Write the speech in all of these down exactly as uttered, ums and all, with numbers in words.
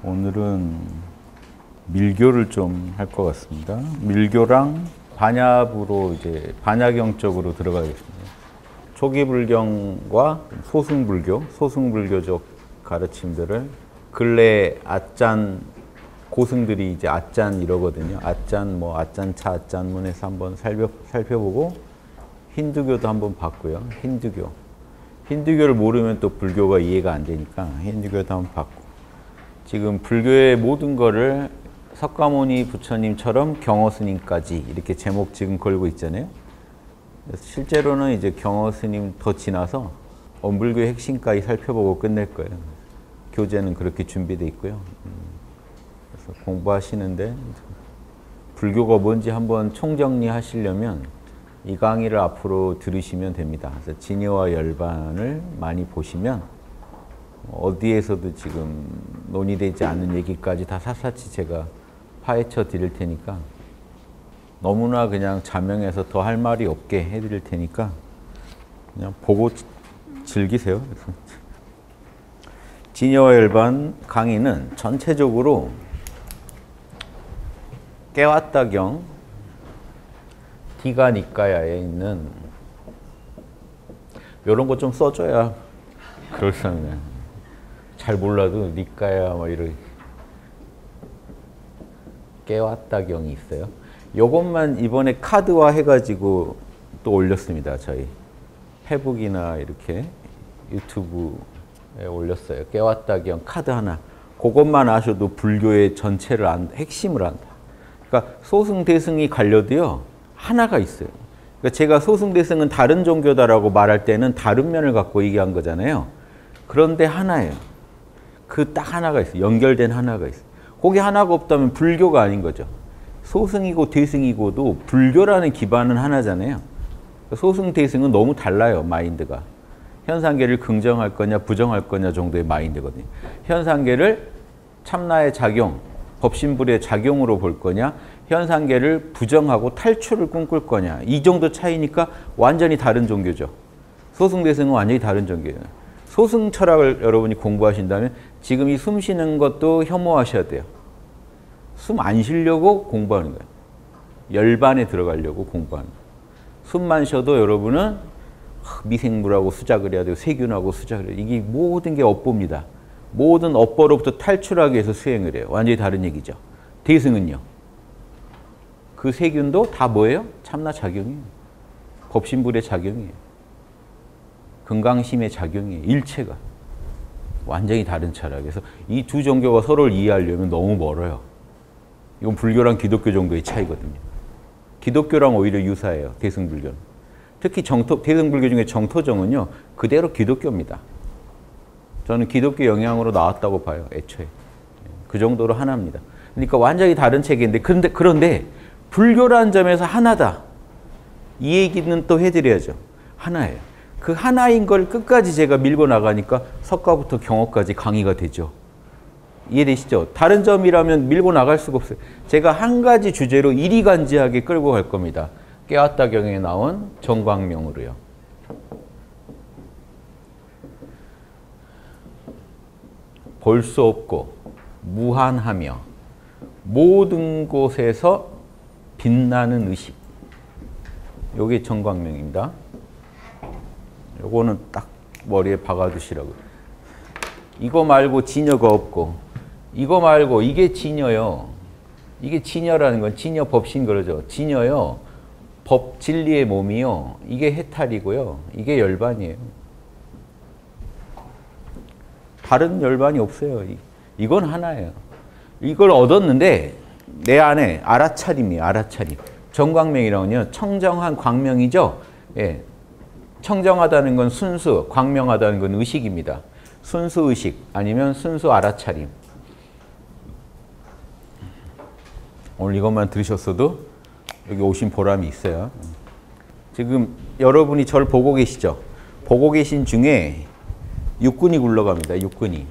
오늘은 밀교를 좀 할 것 같습니다. 밀교랑 반야부로 이제 반야경 쪽으로 들어가겠습니다. 초기 불경과 소승 불교, 소승 불교적 가르침들을 근래 아짠 고승들이 이제 아짠 이러거든요. 아짠 뭐 아짠차 아짠문에서 한번 살펴, 살펴보고 힌두교도 한번 봤고요. 힌두교. 힌두교를 모르면 또 불교가 이해가 안 되니까 힌두교도 한번 봤고, 지금 불교의 모든 거를 석가모니 부처님처럼 경허스님까지 이렇게 제목 지금 걸고 있잖아요. 그래서 실제로는 이제 경허스님 더 지나서 엄불교의 핵심까지 살펴보고 끝낼 거예요. 교재는 그렇게 준비되어 있고요. 그래서 공부하시는데 불교가 뭔지 한번 총정리하시려면 이 강의를 앞으로 들으시면 됩니다. 그래서 진여와 열반을 많이 보시면 어디에서도 지금 논의되지 않는 얘기까지 다 샅샅이 제가 파헤쳐 드릴 테니까, 너무나 그냥 자명해서 더 할 말이 없게 해드릴 테니까 그냥 보고 즐기세요. 진여와 열반 강의는 전체적으로 깨왔다경 디가 니까야에 있는 이런 거 좀 써줘야 그럴싸하네. 잘 몰라도 니까야 뭐 이런 깨왔다경이 있어요. 요것만 이번에 카드화 해가지고 또 올렸습니다. 저희 페북이나 이렇게 유튜브에 올렸어요. 깨왔다경 카드 하나. 그것만 아셔도 불교의 전체를 안다, 핵심을 안다. 그러니까 소승대승이 갈려도요 하나가 있어요. 그러니까 제가 소승대승은 다른 종교다라고 말할 때는 다른 면을 갖고 얘기한 거잖아요. 그런데 하나예요. 그 딱 하나가 있어요. 연결된 하나가 있어요. 거기 하나가 없다면 불교가 아닌 거죠. 소승이고 대승이고도 불교라는 기반은 하나잖아요. 소승 대승은 너무 달라요. 마인드가. 현상계를 긍정할 거냐 부정할 거냐 정도의 마인드거든요. 현상계를 참나의 작용, 법신불의 작용으로 볼 거냐, 현상계를 부정하고 탈출을 꿈꿀 거냐, 이 정도 차이니까 완전히 다른 종교죠. 소승 대승은 완전히 다른 종교예요. 소승 철학을 여러분이 공부하신다면 지금 이 숨 쉬는 것도 혐오하셔야 돼요. 숨 안 쉬려고 공부하는 거예요. 열반에 들어가려고 공부하는 거예요. 숨만 쉬어도 여러분은 미생물하고 수작을 해야 되고 세균하고 수작을 해야 돼요. 이게 모든 게 업보입니다. 모든 업보로부터 탈출하기 위해서 수행을 해요. 완전히 다른 얘기죠. 대승은요. 그 세균도 다 뭐예요? 참나 작용이에요. 법신불의 작용이에요. 건강심의 작용이에요. 일체가. 완전히 다른 철학에서 이 두 종교가 서로를 이해하려면 너무 멀어요. 이건 불교랑 기독교 정도의 차이거든요. 기독교랑 오히려 유사해요. 대승불교는. 특히 정토, 대승불교 중에 정토정은요. 그대로 기독교입니다. 저는 기독교 영향으로 나왔다고 봐요. 애초에. 그 정도로 하나입니다. 그러니까 완전히 다른 체계인데, 그런데, 그런데 불교라는 점에서 하나다. 이 얘기는 또 해드려야죠. 하나예요. 그 하나인 걸 끝까지 제가 밀고 나가니까 석가부터 경어까지 강의가 되죠. 이해되시죠? 다른 점이라면 밀고 나갈 수가 없어요. 제가 한 가지 주제로 이리간지하게 끌고 갈 겁니다. 깨왔다경에 나온 정광명으로요. 볼 수 없고 무한하며 모든 곳에서 빛나는 의식. 요게 정광명입니다. 요거는 딱 머리에 박아두시라고요. 이거 말고 진여가 없고, 이거 말고 이게 진여요. 이게 진여라는 건 진여 법신 그러죠. 진여요. 법 진리의 몸이요. 이게 해탈이고요. 이게 열반이에요. 다른 열반이 없어요. 이건 하나예요. 이걸 얻었는데 내 안에 알아차림이에요. 알아차림. 정광명이라고는요. 청정한 광명이죠. 예. 청정하다는 건 순수, 광명하다는 건 의식입니다. 순수 의식 아니면 순수 알아차림. 오늘 이것만 들으셨어도 여기 오신 보람이 있어요. 지금 여러분이 저를 보고 계시죠? 보고 계신 중에 육군이 굴러갑니다. 육군이.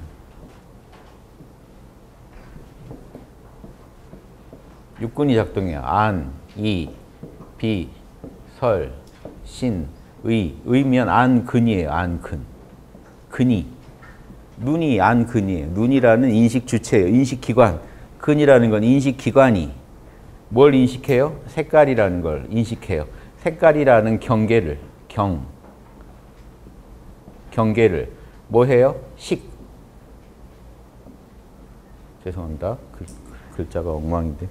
육군이 작동해요. 안, 이, 비, 설, 신, 의. 의면 안근이에요. 안근. 근이. 눈이 안근이에요. 눈이라는 인식 주체예요. 인식 기관. 근이라는 건 인식 기관이 뭘 인식해요? 색깔이라는 걸 인식해요. 색깔이라는 경계를 경 경계를 뭐 해요? 식. 죄송합니다. 글, 글자가 엉망인데.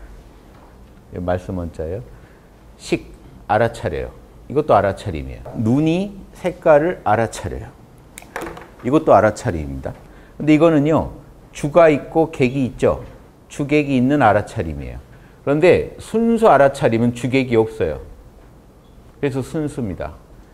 말씀 원자예요. 식 알아차려요. 이것도 알아차림이에요. 눈이 색깔을 알아차려요. 이것도 알아차림입니다. 근데 이거는요. 주가 있고 객이 있죠. 주객이 있는 알아차림이에요. 그런데 순수 알아차림은 주객이 없어요. 그래서 순수입니다.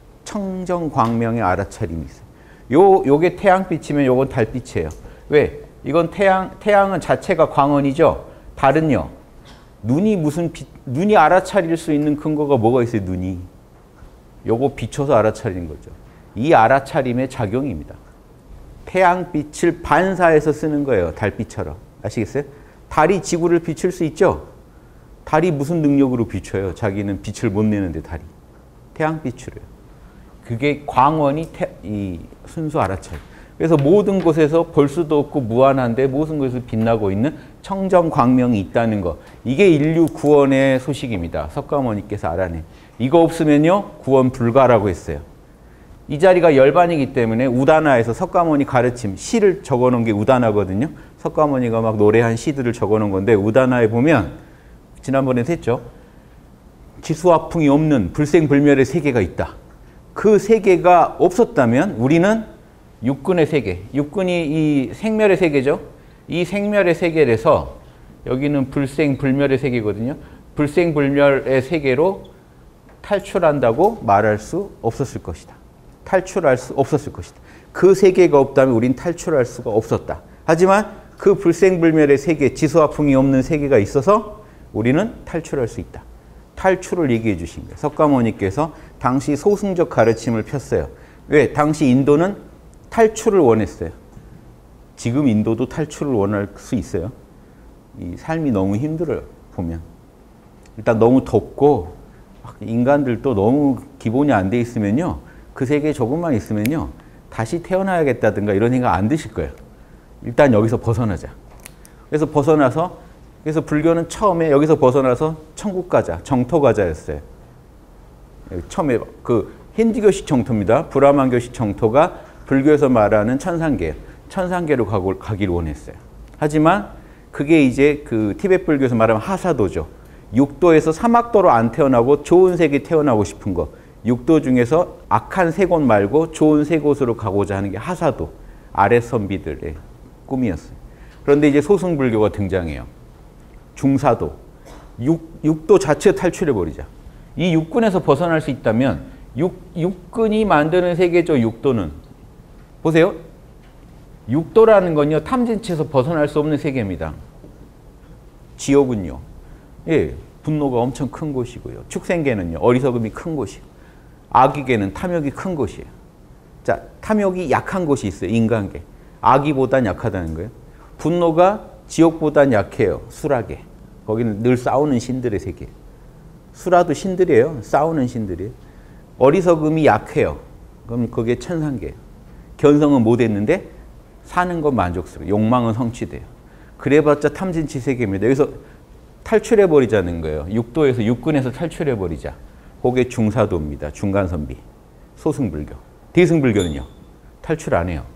청정광명의 알아차림이 있어요. 요, 요게 태양빛이면 요건 달빛이에요. 왜? 이건 태양, 태양은 자체가 광원이죠. 달은요. 눈이 무슨 빛, 눈이 알아차릴 수 있는 근거가 뭐가 있어요, 눈이. 요거 비춰서 알아차리는 거죠. 이 알아차림의 작용입니다. 태양빛을 반사해서 쓰는 거예요, 달빛처럼. 아시겠어요? 달이 지구를 비출 수 있죠? 달이 무슨 능력으로 비춰요? 자기는 빛을 못 내는데 달이. 태양빛으로요. 그게 광원이 태, 이 순수 알아차림. 그래서 모든 곳에서 볼 수도 없고 무한한데 모든 곳에서 빛나고 있는 청정광명이 있다는 거. 이게 인류 구원의 소식입니다. 석가모니께서 알아내. 이거 없으면요 구원 불가라고 했어요. 이 자리가 열반이기 때문에 우다나에서 석가모니 가르침, 시를 적어놓은 게 우다나거든요. 석가모니가 막 노래한 시들을 적어놓은 건데 우다나에 보면 지난번에도 했죠. 지수화풍이 없는 불생불멸의 세계가 있다. 그 세계가 없었다면 우리는 육근의 세계, 육근이 이 생멸의 세계죠. 이 생멸의 세계에서 여기는 불생불멸의 세계거든요. 불생불멸의 세계로 탈출한다고 말할 수 없었을 것이다. 탈출할 수 없었을 것이다. 그 세계가 없다면 우린 탈출할 수가 없었다. 하지만 그 불생불멸의 세계, 지수화풍이 없는 세계가 있어서 우리는 탈출할 수 있다. 탈출을 얘기해 주신 거예요. 석가모니께서 당시 소승적 가르침을 폈어요. 왜? 당시 인도는 탈출을 원했어요. 지금 인도도 탈출을 원할 수 있어요. 이 삶이 너무 힘들어요. 보면. 일단 너무 덥고 인간들도 너무 기본이 안 돼 있으면요. 그 세계에 조금만 있으면요. 다시 태어나야겠다든가 이런 생각 안 드실 거예요. 일단 여기서 벗어나자. 그래서 벗어나서 그래서 불교는 처음에 여기서 벗어나서 천국 가자, 정토 가자였어요. 처음에 그 힌두교식 정토입니다. 브라만교식 정토가 불교에서 말하는 천상계예요. 천상계로 가고, 가기를 원했어요. 하지만 그게 이제 그 티베트 불교에서 말하면 하사도죠. 육도에서 사막도로 안 태어나고 좋은 세계 태어나고 싶은 거. 육도 중에서 악한 세 곳 말고 좋은 세 곳으로 가고자 하는 게 하사도, 아랫선비들의 꿈이었어요. 그런데 이제 소승불교가 등장해요. 중사도, 육, 육도 자체 탈출해버리자. 이 육근에서 벗어날 수 있다면 육, 육근이 만드는 세계죠, 육도는. 보세요. 육도라는 건요, 탐진치에서 벗어날 수 없는 세계입니다. 지옥은요, 예, 분노가 엄청 큰 곳이고요. 축생계는요, 어리석음이 큰 곳이고, 악의계는 탐욕이 큰 곳이에요. 자, 탐욕이 약한 곳이 있어요, 인간계. 악의보단 약하다는 거예요. 분노가 지옥보단 약해요, 수라계. 거기는 늘 싸우는 신들의 세계. 수라도 신들이에요, 싸우는 신들이에요. 어리석음이 약해요. 그럼 그게 천상계예요. 견성은 못했는데 사는 건 만족스러워요. 욕망은 성취돼요. 그래봤자 탐진치 세계입니다. 여기서 탈출해버리자는 거예요. 육도에서, 육근에서 탈출해버리자. 그게 중사도입니다. 중간선비. 소승불교. 대승불교는요. 탈출 안 해요.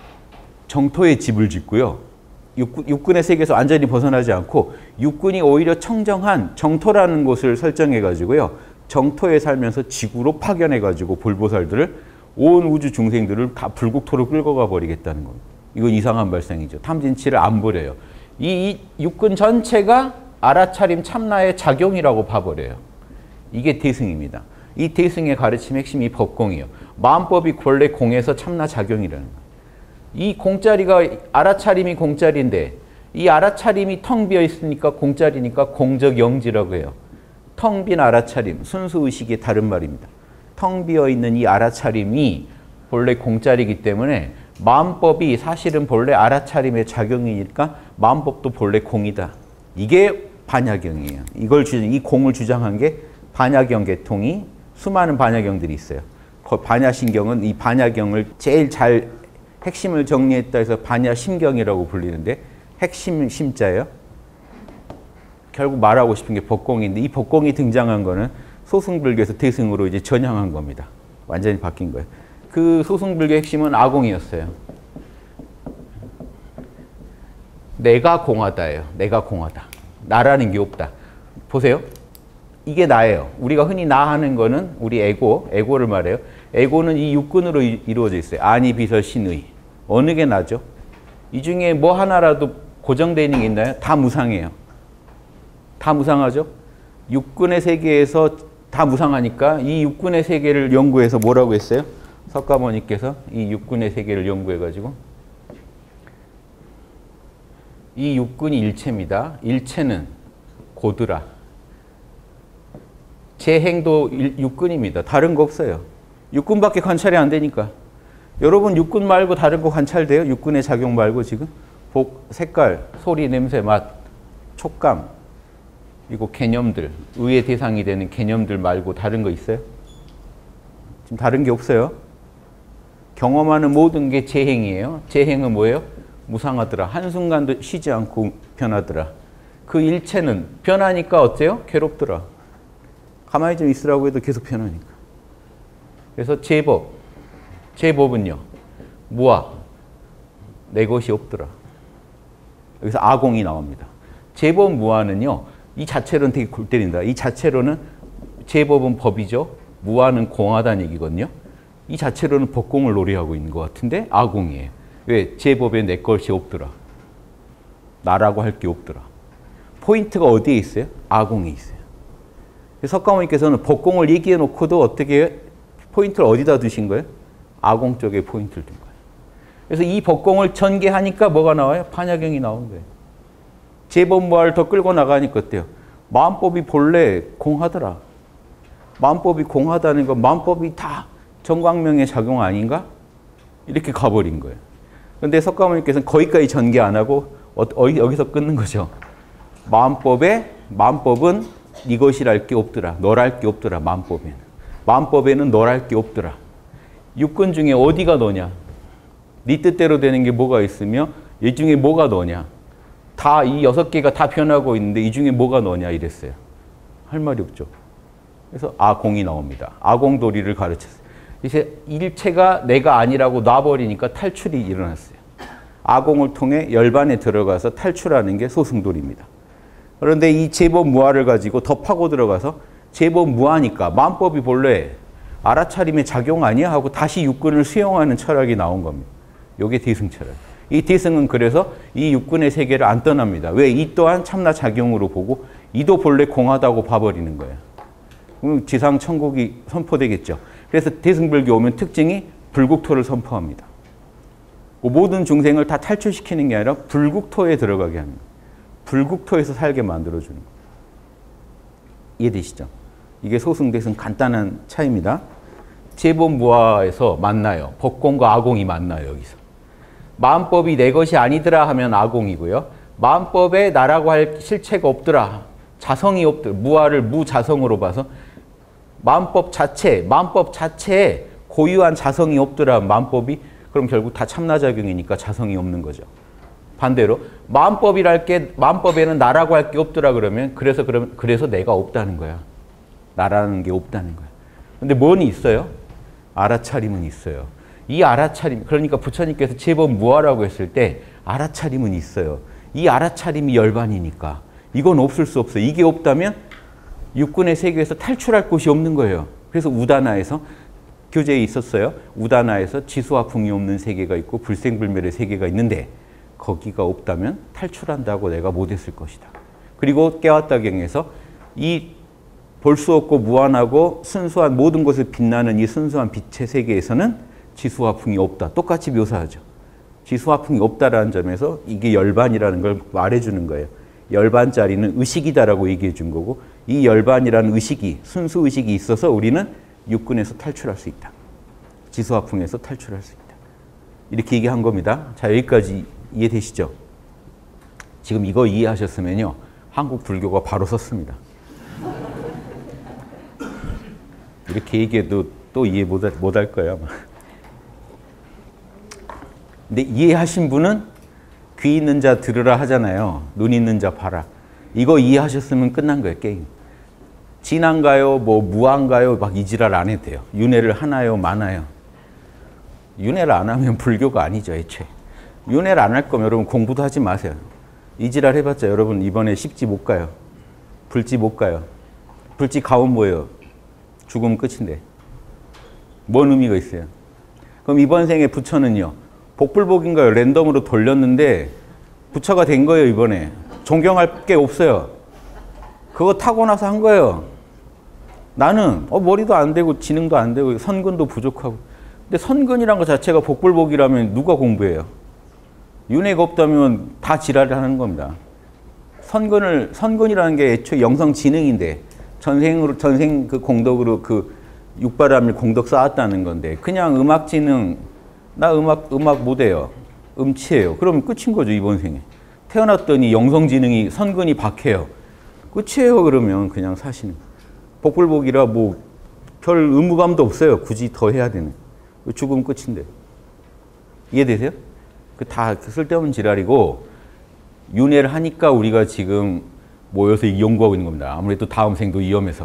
정토에 집을 짓고요. 육군, 육군의 세계에서 완전히 벗어나지 않고 육군이 오히려 청정한 정토라는 곳을 설정해가지고요. 정토에 살면서 지구로 파견해가지고 볼보살들을 온 우주 중생들을 다 불국토로 끌고 가 버리겠다는 겁니다. 이건 이상한 발상이죠. 탐진치를 안 버려요. 이, 이 육군 전체가 알아차림 참나의 작용이라고 봐버려요. 이게 대승입니다. 이 대승의 가르침의 핵심이 법공이에요. 마음법이 본래 공에서 참나 작용이라는 거예요. 이 공짜리가 알아차림이 공짜리인데 이 알아차림이 텅 비어 있으니까 공짜리니까 공적 영지라고 해요. 텅 빈 알아차림, 순수의식의 다른 말입니다. 텅 비어 있는 이 알아차림이 본래 공짜리이기 때문에 마음법이 사실은 본래 알아차림의 작용이니까 마음법도 본래 공이다. 이게 반야경이에요. 이걸 주, 이 공을 주장한 게 반야경 계통이 수많은 반야경들이 있어요. 반야신경은 이 반야경을 제일 잘 핵심을 정리했다 해서 반야 심경이라고 불리는데 핵심 심자예요. 결국 말하고 싶은 게 법공인데 이 법공이 등장한 거는 소승불교에서 대승으로 이제 전향한 겁니다. 완전히 바뀐 거예요. 그 소승불교 핵심은 아공이었어요. 내가 공하다예요. 내가 공하다. 나라는 게 없다. 보세요. 이게 나예요. 우리가 흔히 나 하는 거는 우리 에고, 에고를 말해요. 에고는 이 육근으로 이루어져 있어요. 아니, 비설, 신의. 어느 게 나죠? 이 중에 뭐 하나라도 고정되어 있는 게 있나요? 다 무상해요. 다 무상하죠? 육근의 세계에서 다 무상하니까 이 육근의 세계를 연구해서 뭐라고 했어요? 석가모니께서 이 육근의 세계를 연구해가지고 이 육근이 일체입니다. 일체는 고드라. 제 행도 육근입니다. 다른 거 없어요. 육근밖에 관찰이 안 되니까. 여러분 육근 말고 다른 거 관찰돼요? 육근의 작용 말고 지금? 복, 색깔, 소리, 냄새, 맛, 촉감, 그리고 개념들, 의의 대상이 되는 개념들 말고 다른 거 있어요? 지금 다른 게 없어요. 경험하는 모든 게 재행이에요. 재행은 뭐예요? 무상하더라. 한순간도 쉬지 않고 변하더라. 그 일체는 변하니까 어때요? 괴롭더라. 가만히 좀 있으라고 해도 계속 변하니까. 그래서 제법, 제법은요. 무아, 내 것이 없더라. 여기서 아공이 나옵니다. 제법 무아는요. 이 자체로는 되게 골 때린다. 이 자체로는 제법은 법이죠. 무아는 공하다는 얘기거든요. 이 자체로는 법공을 노래하고 있는 것 같은데 아공이에요. 왜? 제법에 내 것이 없더라. 나라고 할 게 없더라. 포인트가 어디에 있어요? 아공에 있어요. 석가모니께서는 법공을 얘기해 놓고도 어떻게 포인트를 어디다 두신 거예요? 아공 쪽에 포인트를 둔 거예요. 그래서 이 법공을 전개하니까 뭐가 나와요? 반야경이 나온 거예요. 제법무아를 더 끌고 나가니까 어때요? 마음법이 본래 공하더라. 마음법이 공하다는 건 마음법이 다 정광명의 작용 아닌가? 이렇게 가버린 거예요. 그런데 석가모니께서는 거기까지 전개 안 하고 어, 어, 여기서 끊는 거죠. 마음법에, 마음법은 이것이랄 게 없더라. 너랄 게 없더라. 마음법에는. 마음법에는 너랄 게 없더라. 육근 중에 어디가 너냐? 네 뜻대로 되는 게 뭐가 있으며 이 중에 뭐가 너냐? 다 이 여섯 개가 다 변하고 있는데 이 중에 뭐가 너냐 이랬어요. 할 말이 없죠. 그래서 아공이 나옵니다. 아공도리를 가르쳤어요. 이제 일체가 내가 아니라고 놔버리니까 탈출이 일어났어요. 아공을 통해 열반에 들어가서 탈출하는 게 소승돌입니다. 그런데 이 제법무아를 가지고 더 파고 들어가서 제법무아니까 마음법이 본래 알아차림의 작용 아니야? 하고 다시 육근을 수용하는 철학이 나온 겁니다. 이게 대승 철학. 이 대승은 그래서 이 육근의 세계를 안 떠납니다. 왜? 이 또한 참나 작용으로 보고 이도 본래 공하다고 봐버리는 거예요. 그럼 지상 천국이 선포되겠죠. 그래서 대승불교 오면 특징이 불국토를 선포합니다. 모든 중생을 다 탈출시키는 게 아니라 불국토에 들어가게 하는 거예요. 불국토에서 살게 만들어주는 거예요. 이해되시죠? 이게 소승대승 간단한 차이입니다. 제법무아에서 만나요. 법공과 아공이 만나요. 여기서. 마음법이 내 것이 아니더라 하면 아공이고요. 마음법에 나라고 할 실체가 없더라. 자성이 없더라. 무아를 무자성으로 봐서 마음법 자체, 마음법 자체에 고유한 자성이 없더라. 마음법이 그럼 결국 다 참나작용이니까 자성이 없는 거죠. 반대로 마음법이랄 게 마음법에는 나라고 할 게 없더라 그러면 그래서 그럼 그래서 내가 없다는 거야. 나라는 게 없다는 거야. 근데 뭔이 있어요? 알아차림은 있어요. 이 알아차림, 그러니까 부처님께서 제법 무아라고 했을 때 알아차림은 있어요. 이 알아차림이 열반이니까 이건 없을 수 없어요. 이게 없다면 육근의 세계에서 탈출할 곳이 없는 거예요. 그래서 우다나에서 교재에 있었어요. 우다나에서 지수와 풍이 없는 세계가 있고 불생불멸의 세계가 있는데 거기가 없다면 탈출한다고 내가 못했을 것이다. 그리고 깨웠다경에서 이 볼 수 없고 무한하고 순수한 모든 것을 빛나는 이 순수한 빛의 세계에서는 지수와 풍이 없다. 똑같이 묘사하죠. 지수와 풍이 없다라는 점에서 이게 열반이라는 걸 말해주는 거예요. 열반짜리는 의식이다라고 얘기해 준 거고 이 열반이라는 의식이 순수 의식이 있어서 우리는 육근에서 탈출할 수 있다. 지수와 풍에서 탈출할 수 있다. 이렇게 얘기한 겁니다. 자, 여기까지 이해되시죠? 지금 이거 이해하셨으면요. 한국 불교가 바로 섰습니다. 이렇게 얘기해도 또 이해 못할 못 할 거예요. 아마. 근데 이해하신 분은 귀 있는 자 들으라 하잖아요. 눈 있는 자 봐라. 이거 이해하셨으면 끝난 거예요, 게임. 진한가요? 뭐 무한가요? 막 이 지랄 안 해도 돼요. 윤회를 하나요? 많아요? 윤회를 안 하면 불교가 아니죠, 애초에. 윤회를 안 할 거면 여러분 공부도 하지 마세요. 이 지랄 해봤자 여러분 이번에 십지 못 가요. 불지 못 가요. 불지 가면 뭐예요? 죽으면 끝인데. 뭔 의미가 있어요? 그럼 이번 생에 부처는요. 복불복인가요? 랜덤으로 돌렸는데 부처가 된 거예요, 이번에. 존경할 게 없어요. 그거 타고 나서 한 거예요. 나는 어, 머리도 안 되고 지능도 안 되고 선근도 부족하고. 근데 선근이란 것 자체가 복불복이라면 누가 공부해요? 윤회가 없다면 다 지랄을 하는 겁니다. 선근을, 선근이라는 게 애초에 영성지능인데 전생으로, 전생 그 공덕으로 그 육바람일 공덕 쌓았다는 건데 그냥 음악지능, 나 음악, 음악 못해요. 음치예요. 그러면 끝인 거죠, 이번 생에. 태어났더니 영성지능이 선근이 박해요. 끝이에요, 그러면 그냥 사시는. 복불복이라 뭐 별 의무감도 없어요. 굳이 더 해야 되는. 죽으면 끝인데. 이해되세요? 그 다 쓸데없는 지랄이고 윤회를 하니까 우리가 지금 모여서 연구하고 있는 겁니다. 아무래도 다음 생도 위험해서.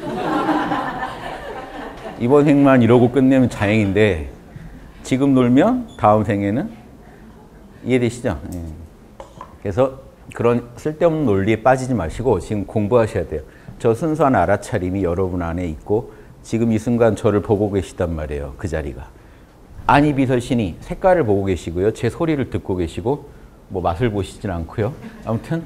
이번 생만 이러고 끝내면 다행인데 지금 놀면 다음 생에는 이해되시죠? 예. 그래서 그런 쓸데없는 논리에 빠지지 마시고 지금 공부하셔야 돼요. 저 순수한 알아차림이 여러분 안에 있고 지금 이 순간 저를 보고 계시단 말이에요. 그 자리가. 안이비설신이 색깔을 보고 계시고요. 제 소리를 듣고 계시고 뭐 맛을 보시진 않고요. 아무튼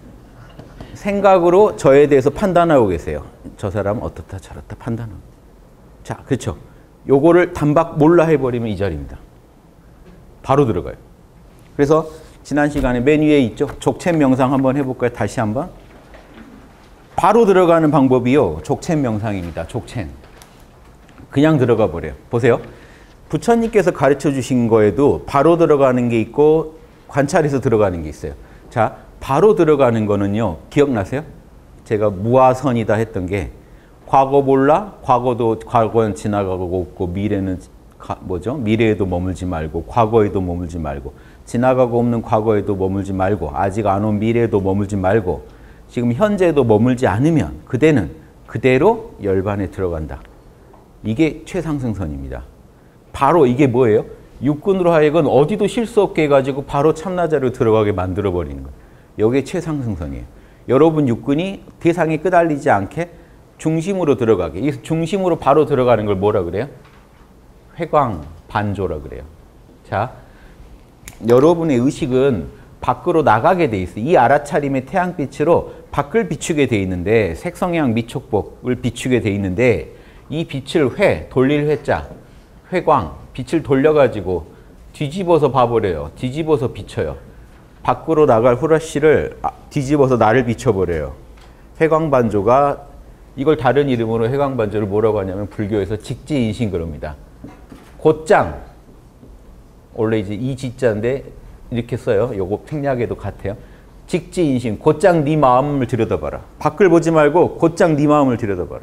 생각으로 저에 대해서 판단하고 계세요. 저 사람 어떻다 저렇다 판단하고. 자, 그렇죠. 요거를 단박 몰라 해버리면 이 자리입니다. 바로 들어가요. 그래서 지난 시간에 맨 위에 있죠. 족챔 명상 한번 해볼까요? 다시 한번. 바로 들어가는 방법이요. 족챔 명상입니다. 족챔. 그냥 들어가 버려요. 보세요. 부처님께서 가르쳐 주신 거에도 바로 들어가는 게 있고 관찰해서 들어가는 게 있어요. 자, 바로 들어가는 거는요. 기억나세요? 제가 무아선이다 했던 게 과거 몰라? 과거도 과거는 지나가고 없고 미래는 가, 뭐죠? 미래에도 머물지 말고 과거에도 머물지 말고 지나가고 없는 과거에도 머물지 말고 아직 안 온 미래에도 머물지 말고 지금 현재에도 머물지 않으면 그대는 그대로 열반에 들어간다. 이게 최상승선입니다. 바로 이게 뭐예요? 육군으로 하여금 어디도 실수 없게 해가지고 바로 참나자로 들어가게 만들어버리는 거예요. 이게 최상승선이에요. 여러분 육군이 대상에 끄달리지 않게 중심으로 들어가게. 이 중심으로 바로 들어가는 걸 뭐라 그래요? 회광 반조라 그래요. 자, 여러분의 의식은 밖으로 나가게 돼 있어요. 이 알아차림의 태양빛으로 밖을 비추게 돼 있는데 색성향 미촉법을 비추게 돼 있는데 이 빛을 회, 돌릴 회자, 회광, 빛을 돌려가지고 뒤집어서 봐버려요. 뒤집어서 비춰요. 밖으로 나갈 후라시를 뒤집어서 나를 비춰버려요. 회광반조가 이걸 다른 이름으로 회광반조를 뭐라고 하냐면 불교에서 직지인신 그럽니다. 곧장 원래 이제 이 지자인데 이렇게 써요. 요거 생략에도 같아요. 직지인신 곧장 네 마음을 들여다봐라. 밖을 보지 말고 곧장 네 마음을 들여다봐라.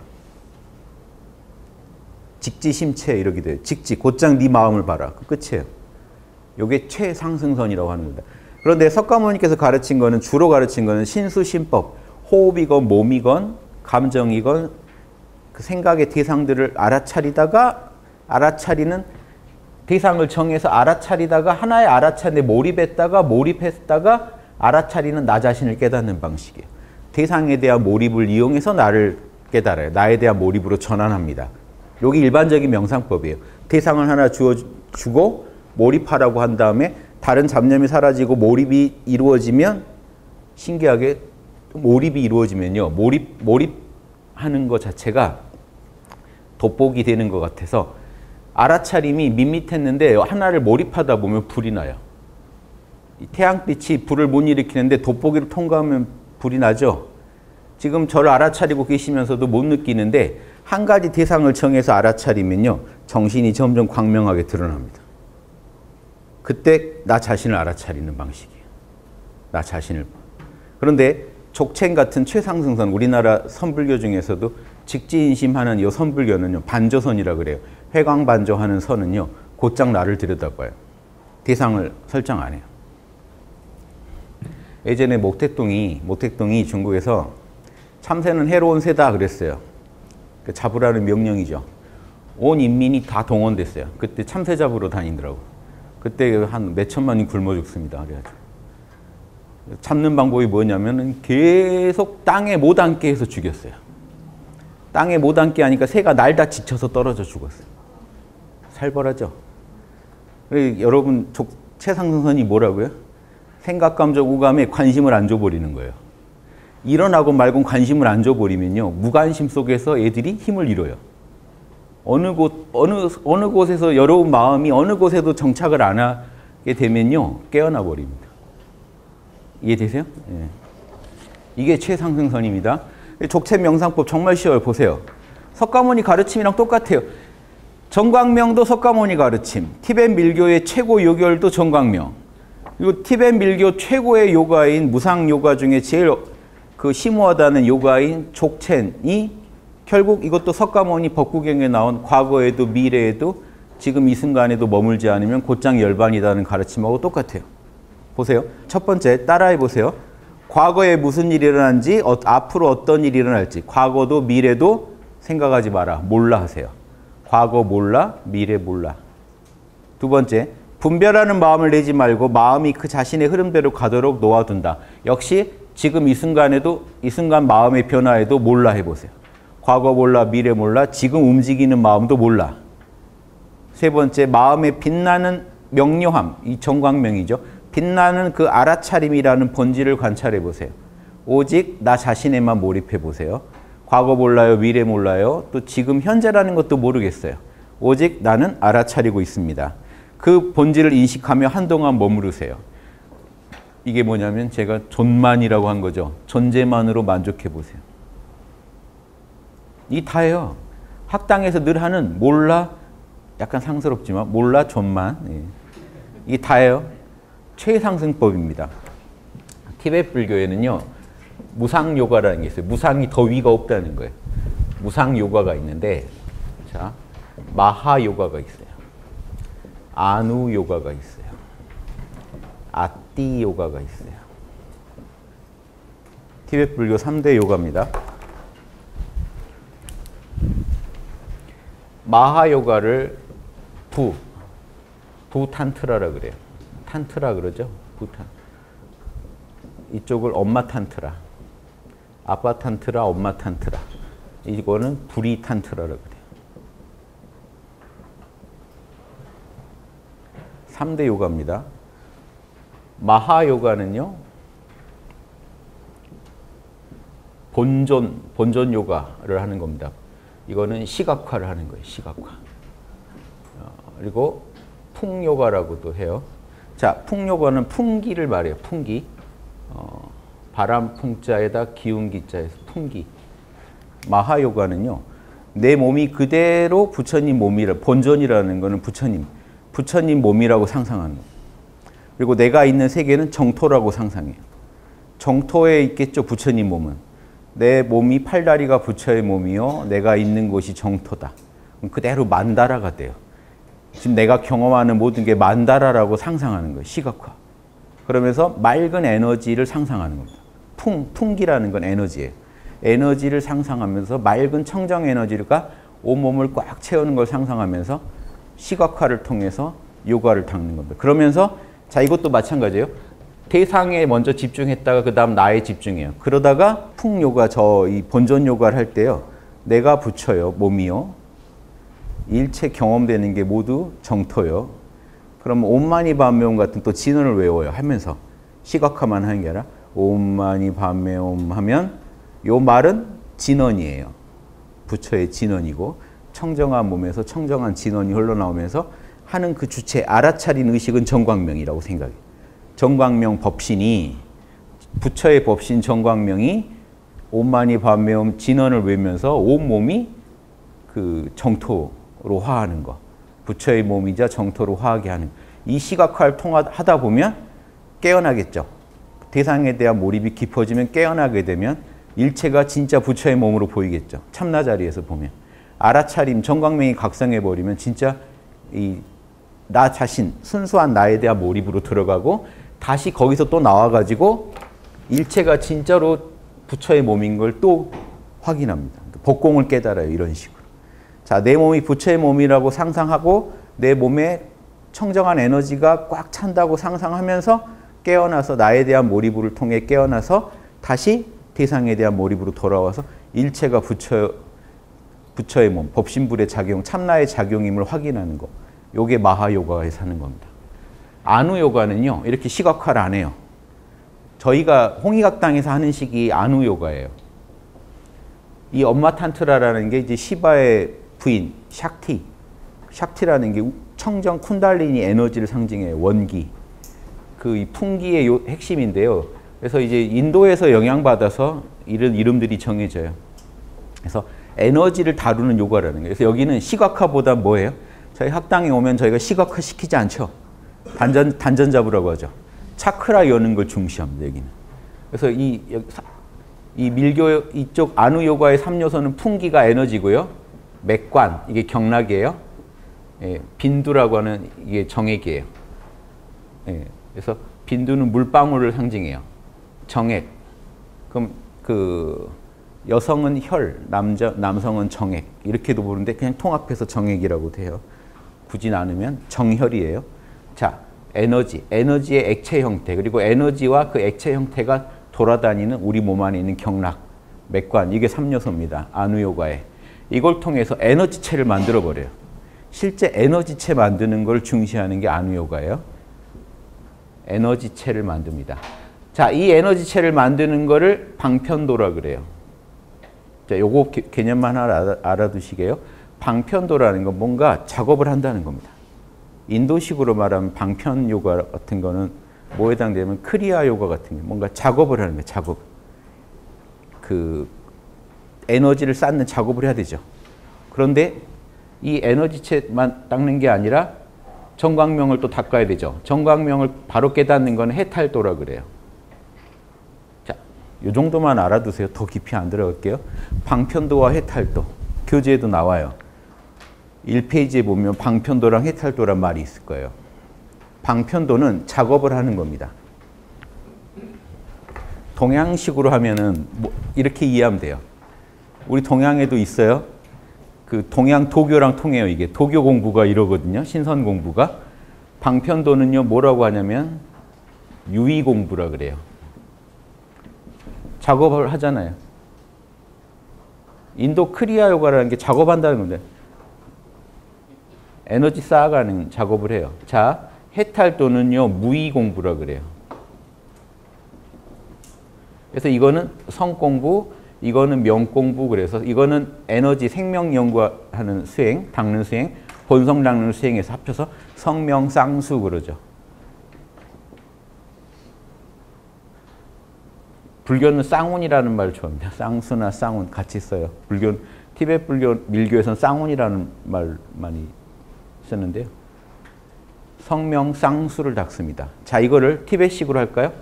직지심체 이렇게 돼요. 직지 곧장 네 마음을 봐라. 그 끝이에요. 요게 최상승선이라고 하는 겁니다. 그런데 석가모니께서 가르친 거는 주로 가르친 거는 신수심법, 호흡이건 몸이건 감정이건 그 생각의 대상들을 알아차리다가 알아차리는 대상을 정해서 알아차리다가 하나의 알아차리는데 몰입했다가 몰입했다가 알아차리는 나 자신을 깨닫는 방식이에요. 대상에 대한 몰입을 이용해서 나를 깨달아요. 나에 대한 몰입으로 전환합니다. 여기 일반적인 명상법이에요. 대상을 하나 주어주고 몰입하라고 한 다음에 다른 잡념이 사라지고 몰입이 이루어지면 신기하게 몰입이 이루어지면요. 몰입, 몰입하는 것 자체가 돋보기 되는 것 같아서 알아차림이 밋밋했는데 하나를 몰입하다 보면 불이 나요. 태양빛이 불을 못 일으키는데 돋보기를 통과하면 불이 나죠. 지금 저를 알아차리고 계시면서도 못 느끼는데 한 가지 대상을 정해서 알아차리면요. 정신이 점점 광명하게 드러납니다. 그때 나 자신을 알아차리는 방식이에요. 나 자신을. 그런데 족챔 같은 최상승선, 우리나라 선불교 중에서도 직지인심하는 이 선불교는요. 반조선이라 그래요. 회광반조하는 선은요. 곧장 나를 들여다봐요. 대상을 설정 안 해요. 예전에 목택동이 목택동이 중국에서 참새는 해로운 새다 그랬어요. 그 잡으라는 명령이죠. 온 인민이 다 동원됐어요. 그때 참새 잡으러 다니더라고. 그때 한 몇 천만이 굶어 죽습니다. 그래가지고 잡는 방법이 뭐냐면은 계속 땅에 못 앉게 해서 죽였어요. 땅에 못 앉게 하니까 새가 날다 지쳐서 떨어져 죽었어요. 살벌하죠. 여러분 최상승선이 뭐라고요? 생각, 감정, 오감에 관심을 안 줘버리는 거예요. 일어나고 말고 관심을 안 줘버리면요, 무관심 속에서 애들이 힘을 잃어요. 어느 곳 어느 어느 곳에서 여러분 마음이 어느 곳에도 정착을 안 하게 되면요, 깨어나 버립니다. 이해되세요? 예. 이게 최상승선입니다. 족체 명상법 정말 쉬워요. 보세요. 석가모니 가르침이랑 똑같아요. 정광명도 석가모니 가르침, 티벳 밀교의 최고 요결도 정광명. 그리고 티벳 밀교 최고의 요가인 무상 요가 중에 제일 그 심오하다는 요가인 족첸이 결국 이것도 석가모니 법구경에 나온 과거에도 미래에도 지금 이 순간에도 머물지 않으면 곧장 열반이다는 가르침하고 똑같아요. 보세요. 첫 번째 따라해 보세요. 과거에 무슨 일이 일어난지 어, 앞으로 어떤 일이 일어날지 과거도 미래도 생각하지 마라. 몰라 하세요. 과거 몰라, 미래 몰라. 두 번째, 분별하는 마음을 내지 말고 마음이 그 자신의 흐름대로 가도록 놓아둔다. 역시 지금 이 순간에도 이 순간 마음의 변화에도 몰라 해보세요. 과거 몰라, 미래 몰라, 지금 움직이는 마음도 몰라. 세 번째, 마음의 빛나는 명료함, 이 정광명이죠. 빛나는 그 알아차림이라는 본질을 관찰해 보세요. 오직 나 자신에만 몰입해 보세요. 과거 몰라요, 미래 몰라요, 또 지금 현재라는 것도 모르겠어요. 오직 나는 알아차리고 있습니다. 그 본질을 인식하며 한동안 머무르세요. 이게 뭐냐면 제가 존만이라고 한 거죠. 존재만으로 만족해 보세요. 이 다예요. 학당에서 늘 하는 몰라, 약간 상스럽지만 몰라, 존만. 예. 이게 다예요. 최상승법입니다. 티벳 불교에는요, 무상 요가라는 게 있어요. 무상이 더 위가 없다는 거예요. 무상 요가가 있는데, 자, 마하 요가가 있어요. 아누 요가가 있어요. 아띠 요가가 있어요. 티벳 불교 삼 대 요가입니다. 마하 요가를 부, 부탄트라라 그래요. 탄트라 그러죠. 부탄. 이쪽을 엄마 탄트라. 아빠 탄트라, 엄마 탄트라. 이거는 불이 탄트라라 그래요. 삼 대 요가입니다. 마하 요가는요, 본존, 본존 요가를 하는 겁니다. 이거는 시각화를 하는 거예요. 시각화. 어, 그리고 풍요가라고도 해요. 자, 풍요가는 풍기를 말해요. 풍기. 어, 바람 풍자에다 기운 기자에서 풍기. 마하요가는요, 내 몸이 그대로 부처님 몸이라, 본존이라는 거는 부처님, 부처님 몸이라고 상상하는 거예요. 그리고 내가 있는 세계는 정토라고 상상해요. 정토에 있겠죠, 부처님 몸은. 내 몸이 팔다리가 부처의 몸이요, 내가 있는 곳이 정토다. 그대로 만다라가 돼요. 지금 내가 경험하는 모든 게 만다라라고 상상하는 거예요. 시각화. 그러면서 맑은 에너지를 상상하는 겁니다. 풍, 풍기라는 건 에너지예요. 에너지를 상상하면서 맑은 청정 에너지가 온몸을 꽉 채우는 걸 상상하면서 시각화를 통해서 요가를 닦는 겁니다. 그러면서 자, 이것도 마찬가지예요. 대상에 먼저 집중했다가 그 다음 나에 집중해요. 그러다가 풍요가, 저 이 본전 요가를 할 때요, 내가 부처요, 몸이요, 일체 경험되는 게 모두 정토요. 그럼 옴마니 밤메옴 같은 또 진언을 외워요. 하면서 시각화만 하는 게 아니라 옴마니 밤메옴 하면 요 말은 진언이에요. 부처의 진언이고 청정한 몸에서 청정한 진언이 흘러나오면서 하는 그 주체, 알아차린 의식은 정광명이라고 생각해요. 정광명 법신이, 부처의 법신 정광명이 옴마니 밤메옴 진언을 외우면서 온몸이 그 정토로 화하는 거, 부처의 몸이자 정토로 화하게 하는, 이 시각화를 통하다 보면 깨어나겠죠. 대상에 대한 몰입이 깊어지면 깨어나게 되면 일체가 진짜 부처의 몸으로 보이겠죠. 참나 자리에서 보면. 알아차림, 정광명이 각성해버리면 진짜 이 나 자신, 순수한 나에 대한 몰입으로 들어가고 다시 거기서 또 나와가지고 일체가 진짜로 부처의 몸인 걸 또 확인합니다. 법공을 깨달아요. 이런 식으로. 자, 내 몸이 부처의 몸이라고 상상하고 내 몸에 청정한 에너지가 꽉 찬다고 상상하면서 깨어나서 나에 대한 몰입을 통해 깨어나서 다시 대상에 대한 몰입으로 돌아와서 일체가 부처, 부처의 몸, 법신불의 작용, 참나의 작용임을 확인하는 거. 요게 마하요가에서 하는 겁니다. 아누요가는요. 이렇게 시각화를 안 해요. 저희가 홍익학당에서 하는 식이 아누요가예요. 이 엄마 탄트라라는 게 이제 시바의 부인 샥티. 샥티라는 게 청정 쿤달리니 에너지를 상징해요. 원기. 그 이 풍기의 요 핵심인데요. 그래서 이제 인도에서 영향받아서 이런 이름들이 정해져요. 그래서 에너지를 다루는 요가라는 거예요. 그래서 여기는 시각화보다 뭐예요? 저희 학당에 오면 저희가 시각화 시키지 않죠. 단전, 단전 잡으라고 하죠. 차크라 여는 걸 중시합니다. 여기는. 그래서 이, 이 밀교 이쪽 아누 요가의 삼 요소는 풍기가 에너지고요. 맥관, 이게 경락이에요. 예, 빈두라고 하는 이게 정액이에요. 예, 그래서 빈두는 물방울을 상징해요. 정액. 그럼 그 여성은 혈, 남자, 남성은 정액. 이렇게도 부르는데 그냥 통합해서 정액이라고 돼요. 굳이 나누면 정혈이에요. 자, 에너지, 에너지의 액체 형태, 그리고 에너지와 그 액체 형태가 돌아다니는 우리 몸 안에 있는 경락, 맥관, 이게 삼 요소입니다. 아누요가에. 이걸 통해서 에너지체를 만들어버려요. 실제 에너지체 만드는 걸 중시하는 게 아누요가예요. 에너지체를 만듭니다. 자, 이 에너지체를 만드는 거를 방편도라 그래요. 자, 요거 개, 개념만 하나 알아두시게요. 방편도라는 건 뭔가 작업을 한다는 겁니다. 인도식으로 말하면 방편 요가 같은 거는 뭐에 해당되면 크리아 요가 같은 게 뭔가 작업을 하는 거예요. 작업. 그 에너지를 쌓는 작업을 해야 되죠. 그런데 이 에너지체만 닦는 게 아니라 정광명을 또 닦아야 되죠. 정광명을 바로 깨닫는 건 해탈도라 그래요. 자, 이 정도만 알아두세요. 더 깊이 안 들어갈게요. 방편도와 해탈도. 교재에도 나와요. 일 페이지에 보면 방편도랑 해탈도란 말이 있을 거예요. 방편도는 작업을 하는 겁니다. 동양식으로 하면은 뭐 이렇게 이해하면 돼요. 우리 동양에도 있어요. 그 동양 도교랑 통해요. 이게 도교 공부가 이러거든요. 신선 공부가. 방편도는요. 뭐라고 하냐면 유의 공부라 그래요. 작업을 하잖아요. 인도 크리아 요가라는 게 작업한다는 건데 에너지 쌓아가는 작업을 해요. 자, 해탈도는요. 무의 공부라 그래요. 그래서 이거는 성공부, 이거는 명공부. 그래서 이거는 에너지 생명 연구하는 수행, 닦는 수행, 본성 닦는 수행에서 합쳐서 성명쌍수 그러죠. 불교는 쌍운이라는 말을 좋아합니다. 쌍수나 쌍운 같이 써요. 불교, 티베트 불교 밀교에서는 쌍운이라는 말 많이 쓰는데요. 성명쌍수를 닦습니다. 자, 이거를 티베트식으로 할까요?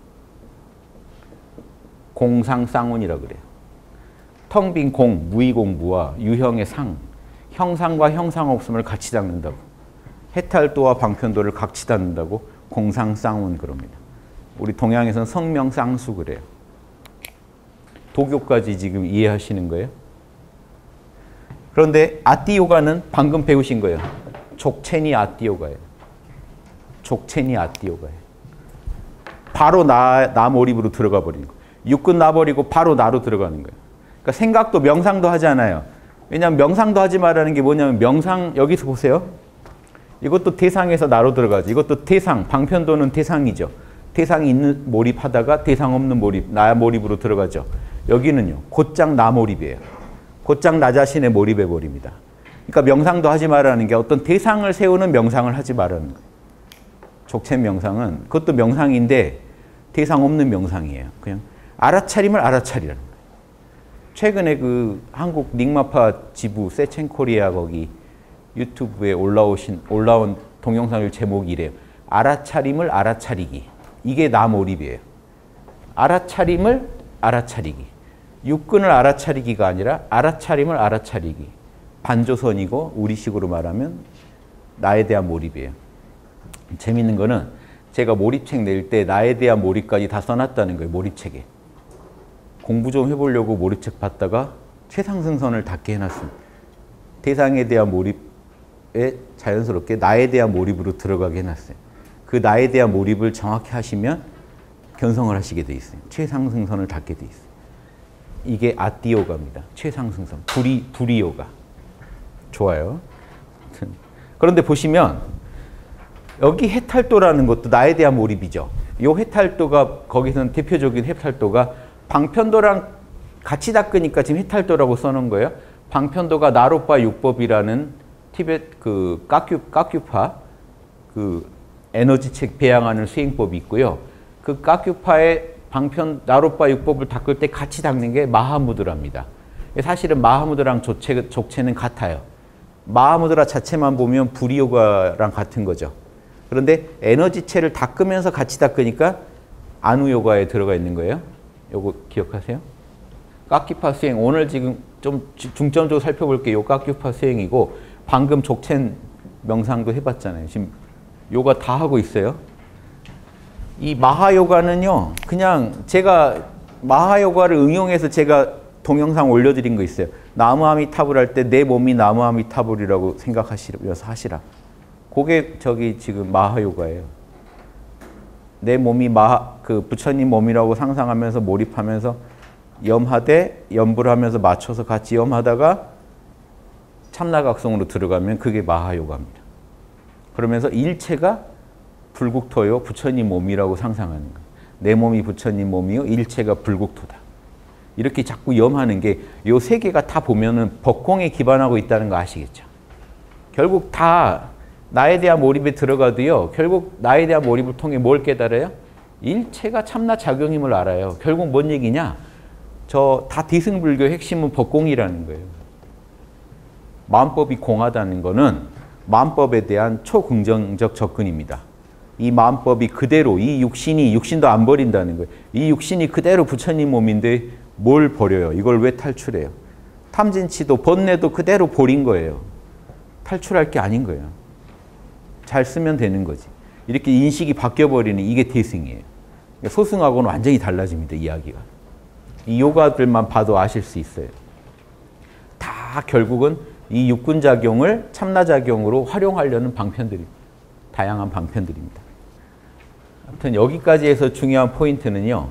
공상쌍운이라고 그래요. 텅 빈 공, 무의공부와 유형의 상, 형상과 형상 없음을 같이 닦는다고. 해탈도와 방편도를 같이 닦는다고 공상쌍운 그럽니다. 우리 동양에서는 성명쌍수 그래요. 도교까지 지금 이해하시는 거예요? 그런데 아띠요가는 방금 배우신 거예요. 족체니 아띠요가예요. 족체니 아띠요가예요. 바로 나, 나 몰입으로 들어가 버리는 거예요. 육군 놔버리고 바로 나로 들어가는 거예요. 그러니까 생각도 명상도 하지 않아요. 왜냐하면 명상도 하지 말라는 게 뭐냐면 명상 여기서 보세요. 이것도 대상에서 나로 들어가죠. 이것도 대상, 방편도는 대상이죠. 대상이 있는 몰입하다가 대상 없는 몰입, 나 몰입으로 들어가죠. 여기는요. 곧장 나 몰입이에요. 곧장 나 자신의 몰입해 버립니다. 그러니까 명상도 하지 말라는 게 어떤 대상을 세우는 명상을 하지 말라는 거예요. 족체 명상은 그것도 명상인데 대상 없는 명상이에요. 그냥 알아차림을 알아차리라는 거예요. 최근에 그 한국 닉마파 지부 세첸코리아 거기 유튜브에 올라오신 올라온 동영상 제목이 이래요. 알아차림을 알아차리기. 이게 나 몰입이에요. 알아차림을 알아차리기. 육근을 알아차리기가 아니라 알아차림을 알아차리기. 반조선이고 우리식으로 말하면 나에 대한 몰입이에요. 재밌는 거는 제가 몰입책 낼 때 나에 대한 몰입까지 다 써놨다는 거예요. 몰입책에. 공부 좀 해보려고 몰입책 봤다가 최상승선을 닿게 해놨습니다. 대상에 대한 몰입에 자연스럽게 나에 대한 몰입으로 들어가게 해놨어요. 그 나에 대한 몰입을 정확히 하시면 견성을 하시게 돼 있어요. 최상승선을 닿게 돼 있어요. 이게 아띠요가입니다. 최상승선. 불이, 불이요가. 좋아요. 그런데 보시면 여기 해탈도라는 것도 나에 대한 몰입이죠. 이 해탈도가 거기서는 대표적인 해탈도가 방편도랑 같이 닦으니까 지금 해탈도라고 써놓은 거예요. 방편도가 나로빠 육법이라는 티베트 그 까큐, 까큐파 그 에너지책 배양하는 수행법이 있고요. 그 까큐파의 방편 나로빠 육법을 닦을 때 같이 닦는 게 마하무드라입니다. 사실은 마하무드랑 족체, 족체는 같아요. 마하무드라 자체만 보면 불이요가랑 같은 거죠. 그런데 에너지체를 닦으면서 같이 닦으니까 아누요가에 들어가 있는 거예요. 요거 기억하세요? 까큐파 수행, 오늘 지금 좀 중점적으로 살펴볼게요. 요 까큐파 수행이고 방금 족첸 명상도 해봤잖아요. 지금 요가 다 하고 있어요. 이 마하요가는요, 그냥 제가 마하요가를 응용해서 제가 동영상 올려드린 거 있어요. 나무아미타불 할 때 내 몸이 나무아미타불이라고 생각하시면서 하시라. 그게 저기 지금 마하요가예요. 내 몸이 마하, 그 부처님 몸이라고 상상하면서 몰입하면서 염하되 염불 하면서 맞춰서 같이 염하다가 참나각성으로 들어가면 그게 마하요가입니다. 그러면서 일체가 불국토요, 부처님 몸이라고 상상하는 거예요. 내 몸이 부처님 몸이요, 일체가 불국토다. 이렇게 자꾸 염하는 게 요 세 개가 다 보면은 법공에 기반하고 있다는 거 아시겠죠? 결국 다 나에 대한 몰입에 들어가도요, 결국 나에 대한 몰입을 통해 뭘 깨달아요? 일체가 참나 작용임을 알아요. 결국 뭔 얘기냐? 저 다 대승불교의 핵심은 법공이라는 거예요. 마음법이 공하다는 거는 마음법에 대한 초긍정적 접근입니다. 이 마음법이 그대로, 이 육신이, 육신도 안 버린다는 거예요. 이 육신이 그대로 부처님 몸인데 뭘 버려요? 이걸 왜 탈출해요? 탐진치도 번뇌도 그대로 버린 거예요. 탈출할 게 아닌 거예요. 잘 쓰면 되는 거지. 이렇게 인식이 바뀌어버리는 이게 대승이에요. 소승하고는 완전히 달라집니다, 이야기가. 이 요가들만 봐도 아실 수 있어요. 다 결국은 이 육군작용을 참나작용으로 활용하려는 방편들입니다. 다양한 방편들입니다. 아무튼 여기까지 해서 중요한 포인트는요.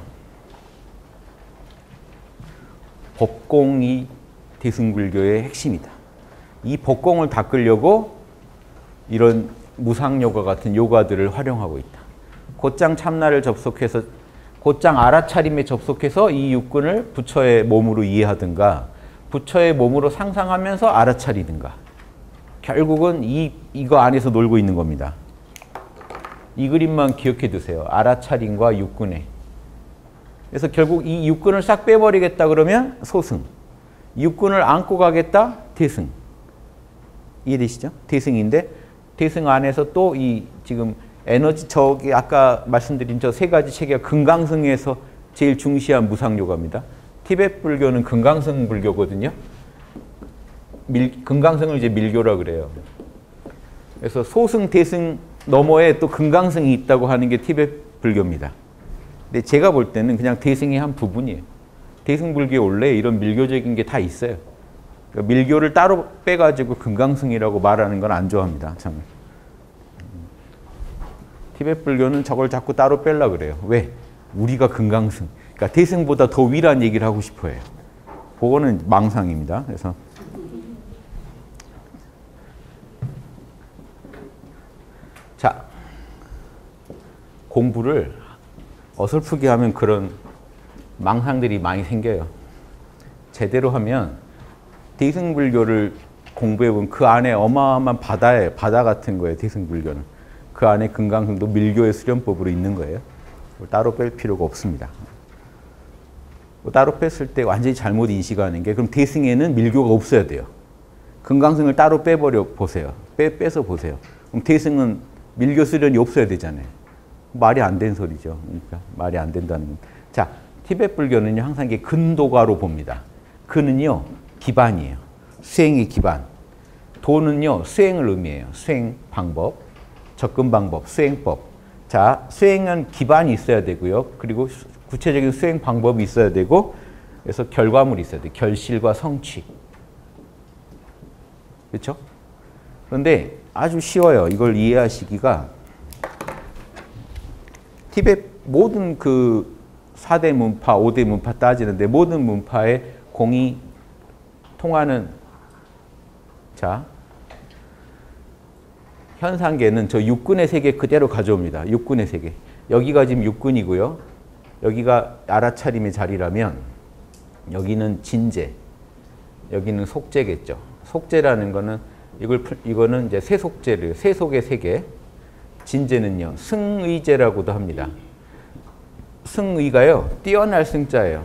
법공이 대승불교의 핵심이다. 이 법공을 닦으려고 이런 무상요가 같은 요가들을 활용하고 있다. 곧장 참나를 접속해서 곧장 알아차림에 접속해서 이 육군을 부처의 몸으로 이해하든가 부처의 몸으로 상상하면서 알아차리든가 결국은 이, 이거 안에서 놀고 있는 겁니다. 이 그림만 기억해 두세요. 알아차림과 육군에. 그래서 결국 이 육군을 싹 빼버리겠다 그러면 소승. 육군을 안고 가겠다? 대승. 이해되시죠? 대승인데 대승 안에서 또 이 지금 에너지 저기 아까 말씀드린 저 세 가지 체계가 금강승에서 제일 중시한 무상요가입니다. 티베트 불교는 금강승 불교거든요. 밀, 금강승을 이제 밀교라 그래요. 그래서 소승, 대승 너머에 또 금강승이 있다고 하는 게 티베트 불교입니다. 근데 제가 볼 때는 그냥 대승의 한 부분이에요. 대승 불교에 원래 이런 밀교적인 게 다 있어요. 그러니까 밀교를 따로 빼가지고 금강승이라고 말하는 건 안 좋아합니다. 참. 티베트 불교는 저걸 자꾸 따로 빼려고 그래요. 왜? 우리가 금강승. 그러니까 대승보다 더 위라는 얘기를 하고 싶어 해요. 그거는 망상입니다. 그래서 자, 공부를 어설프게 하면 그런 망상들이 많이 생겨요. 제대로 하면 대승불교를 공부해보면 그 안에 어마어마한 바다에, 바다 같은 거예요. 대승불교는. 그 안에 금강승도 밀교의 수련법으로 있는 거예요. 따로 뺄 필요가 없습니다. 따로 뺐을 때 완전히 잘못 인식하는 게 그럼 대승에는 밀교가 없어야 돼요. 금강승을 따로 빼버려 보세요. 빼, 빼서 보세요. 그럼 대승은 밀교 수련이 없어야 되잖아요. 말이 안 된 소리죠. 그러니까 말이 안 된다는 건. 자, 티베트 불교는요 항상 이게 근도가로 봅니다. 근은요 기반이에요. 수행의 기반. 도는요, 수행을 의미해요. 수행 방법, 접근 방법, 수행법. 자, 수행은 기반이 있어야 되고요. 그리고 구체적인 수행 방법이 있어야 되고, 그래서 결과물이 있어야 돼요. 결실과 성취. 그렇죠? 그런데 아주 쉬워요. 이걸 이해하시기가. 티벳 모든 그 사 대 문파, 오 대 문파 따지는데 모든 문파의 공이 통하는, 자, 현상계는 저 육군의 세계 그대로 가져옵니다. 육군의 세계. 여기가 지금 육군이고요. 여기가 알아차림의 자리라면 여기는 진제, 여기는 속제겠죠. 속제라는 거는 이걸 이거는 이제 세속제를 세속의 세계. 진제는요, 승의제라고도 합니다. 승의가요, 뛰어날 승자예요.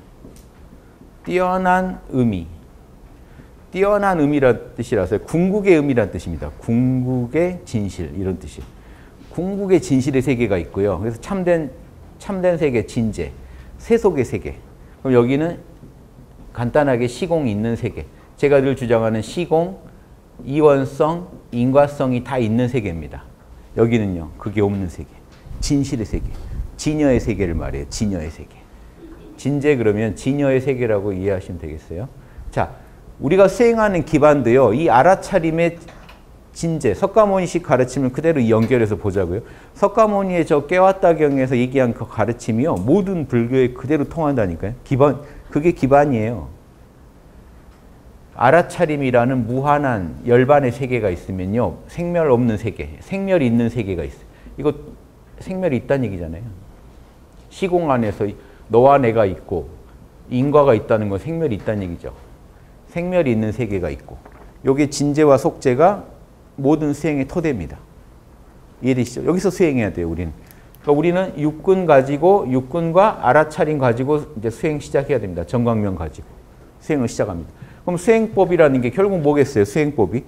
뛰어난 의미. 뛰어난 의미란 뜻이라서 궁극의 의미란 뜻입니다. 궁극의 진실 이런 뜻이. 궁극의 진실의 세계가 있고요. 그래서 참된 참된 세계 진제, 세속의 세계. 그럼 여기는 간단하게 시공이 있는 세계. 제가 늘 주장하는 시공, 이원성, 인과성이 다 있는 세계입니다. 여기는요, 그게 없는 세계. 진실의 세계. 진여의 세계를 말해요. 진여의 세계. 진제 그러면 진여의 세계라고 이해하시면 되겠어요. 자, 우리가 수행하는 기반도요, 이 알아차림의 진제, 석가모니식 가르침을 그대로 연결해서 보자고요. 석가모니의 저 깨왔다경에서 얘기한 그 가르침이요, 모든 불교에 그대로 통한다니까요. 기반, 그게 기반이에요. 알아차림이라는 무한한 열반의 세계가 있으면요, 생멸 없는 세계, 생멸이 있는 세계가 있어요. 이거 생멸이 있다는 얘기잖아요. 시공 안에서 너와 내가 있고 인과가 있다는 건 생멸이 있다는 얘기죠. 생멸이 있는 세계가 있고, 요게 진제와 속제가 모든 수행의 토대입니다. 이해되시죠? 여기서 수행해야 돼요, 우리는. 그러니까 우리는 육군 가지고, 육군과 알아차림 가지고 이제 수행 시작해야 됩니다. 정광명 가지고 수행을 시작합니다. 그럼 수행법이라는 게 결국 뭐겠어요? 수행법이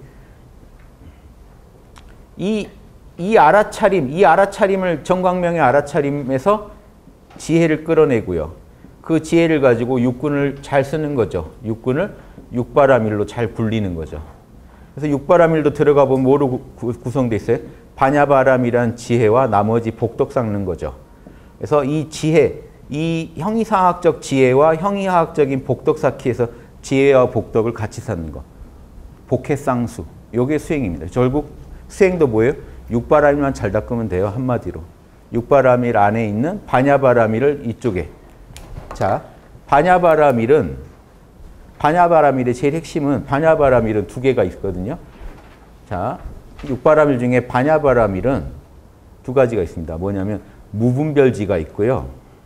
이, 이 알아차림, 이 알아차림을 정광명의 알아차림에서 지혜를 끌어내고요. 그 지혜를 가지고 육군을 잘 쓰는 거죠. 육군을 육바라밀로 잘 굴리는 거죠. 그래서 육바라밀도 들어가 보면 뭐로 구성되어 있어요? 반야바람이란 지혜와 나머지 복덕 삭는 거죠. 그래서 이 지혜, 이 형이상학적 지혜와 형이하학적인 복덕 쌓기에서 지혜와 복덕을 같이 쌓는 거. 복해쌍수. 요게 수행입니다. 결국 수행도 뭐예요? 육바라밀만 잘 닦으면 돼요. 한마디로. 육바라밀 안에 있는 반야바라밀을 이쪽에. 자, 반야바라밀은, 반야바라밀의 제일 핵심은, 반야바라밀은 두 개가 있거든요. 자, 육바라밀 중에 반야바라밀은 두 가지가 있습니다. 뭐냐면 무분별지가 있고요,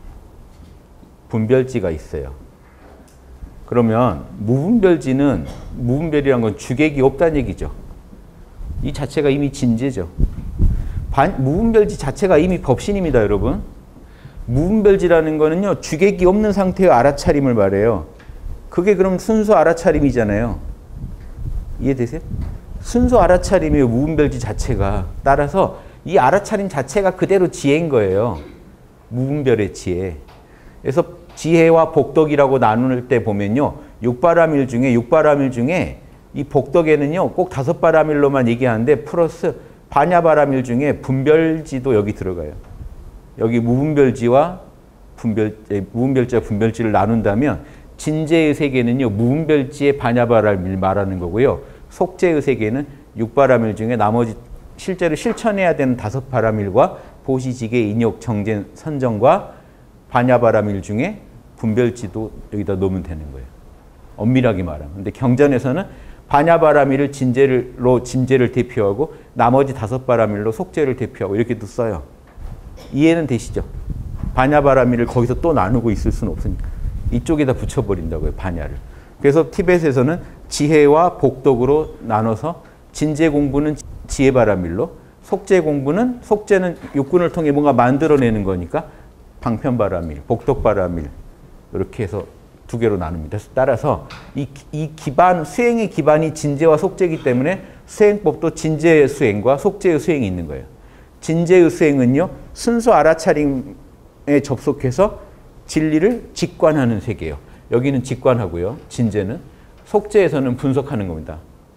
분별지가 있어요. 그러면 무분별지는, 무분별이란 건 주객이 없다는 얘기죠. 이 자체가 이미 진제죠. 반, 무분별지 자체가 이미 법신입니다, 여러분. 무분별지라는 거는요, 주객이 없는 상태의 알아차림을 말해요. 그게 그럼 순수 알아차림이잖아요. 이해되세요? 순수 알아차림이에요, 무분별지 자체가. 따라서 이 알아차림 자체가 그대로 지혜인 거예요. 무분별의 지혜. 그래서 지혜와 복덕이라고 나눌 때 보면요, 육바라밀 중에, 육바라밀 중에 이 복덕에는요, 꼭 다섯 바라밀로만 얘기하는데 플러스 반야바라밀 중에 분별지도 여기 들어가요. 여기 무분별지와 분별, 무분별지와 분별지를 나눈다면 진제의 세계는요, 무분별지의 반야바라밀 말하는 거고요. 속제의 세계는 육바라밀 중에 나머지 실제로 실천해야 되는 다섯 바라밀과 보시지계, 인욕, 정진, 선정과 반야바라밀 중에 분별지도 여기다 놓으면 되는 거예요. 엄밀하게 말하면. 근데 경전에서는 반야바라밀을 진제로 진제를 대표하고 나머지 다섯 바라밀로 속제를 대표하고 이렇게도 써요. 이해는 되시죠? 반야바라밀을 거기서 또 나누고 있을 수는 없으니까 이쪽에다 붙여버린다고요, 반야를. 그래서 티벳에서는 지혜와 복덕으로 나눠서 진제 공부는 지혜 바라밀로, 속제 공부는, 속제는 육군을 통해 뭔가 만들어내는 거니까 방편 바라밀, 복덕 바라밀, 이렇게 해서 두 개로 나눕니다. 따라서 이, 이 기반, 수행의 기반이 진제와 속제이기 때문에 수행법도 진제의 수행과 속제의 수행이 있는 거예요. 진제의 수행은요, 순수 알아차림에 접속해서 진리를 직관하는 세계예요. 여기는 직관하고요, 진제는. 속제에서는 분석하는 겁니다.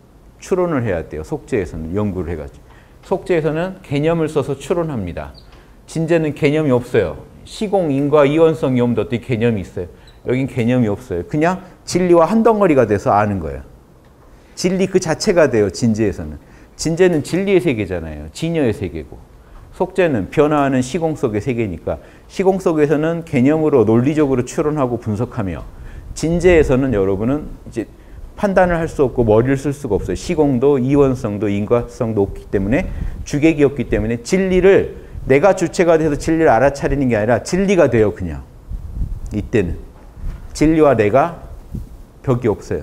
추론을 해야 돼요. 속죄에서는 연구를 해가지고. 속죄에서는 개념을 써서 추론합니다. 진제는 개념이 없어요. 시공, 인과, 이원성, 염도 어떻게 개념이 있어요. 여긴 개념이 없어요. 그냥 진리와 한 덩어리가 돼서 아는 거예요. 진리 그 자체가 돼요. 진제에서는. 진제는 진리의 세계잖아요. 진여의 세계고. 속죄는 변화하는 시공 속의 세계니까 시공 속에서는 개념으로 논리적으로 추론하고 분석하며 진제에서는 여러분은 이제 판단을 할 수 없고 머리를 쓸 수가 없어요. 시공도 이원성도 인과성도 없기 때문에 주객이 없기 때문에 진리를 내가 주체가 돼서 진리를 알아차리는 게 아니라 진리가 돼요. 그냥 이때는 진리와 내가 벽이 없어요.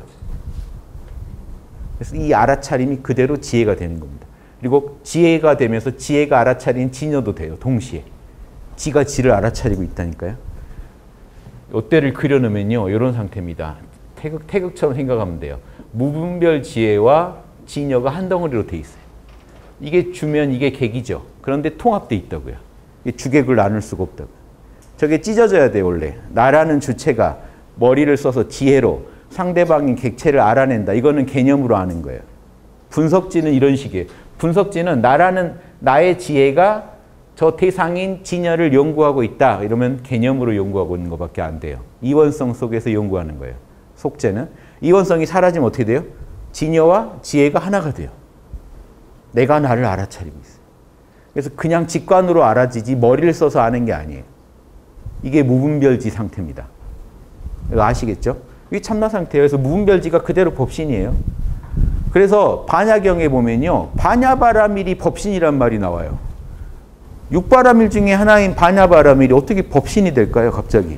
그래서 이 알아차림이 그대로 지혜가 되는 겁니다. 그리고 지혜가 되면서 지혜가 알아차린 진여도 돼요. 동시에. 지가 지를 알아차리고 있다니까요. 이때를 그려놓으면요. 이런 상태입니다. 태극, 태극처럼 생각하면 돼요. 무분별 지혜와 진여가 한 덩어리로 돼 있어요. 이게 주면 이게 객이죠. 그런데 통합돼 있다고요. 이게 주객을 나눌 수가 없다고요. 저게 찢어져야 돼요. 원래. 나라는 주체가 머리를 써서 지혜로 상대방인 객체를 알아낸다. 이거는 개념으로 아는 거예요. 분석지는 이런 식이에요. 분석지는 나라는 나의 지혜가 저 대상인 진여를 연구하고 있다. 이러면 개념으로 연구하고 있는 것밖에 안 돼요. 이원성 속에서 연구하는 거예요. 속죄는. 이원성이 사라지면 어떻게 돼요? 진여와 지혜가 하나가 돼요. 내가 나를 알아차리고 있어요. 그래서 그냥 직관으로 알아지지 머리를 써서 아는 게 아니에요. 이게 무분별지 상태입니다. 이거 아시겠죠? 이게 참나 상태예요. 그래서 무분별지가 그대로 법신이에요. 그래서 반야경에 보면요. 반야바라밀이 법신이란 말이 나와요. 육바라밀 중에 하나인 반야바라밀이 어떻게 법신이 될까요? 갑자기.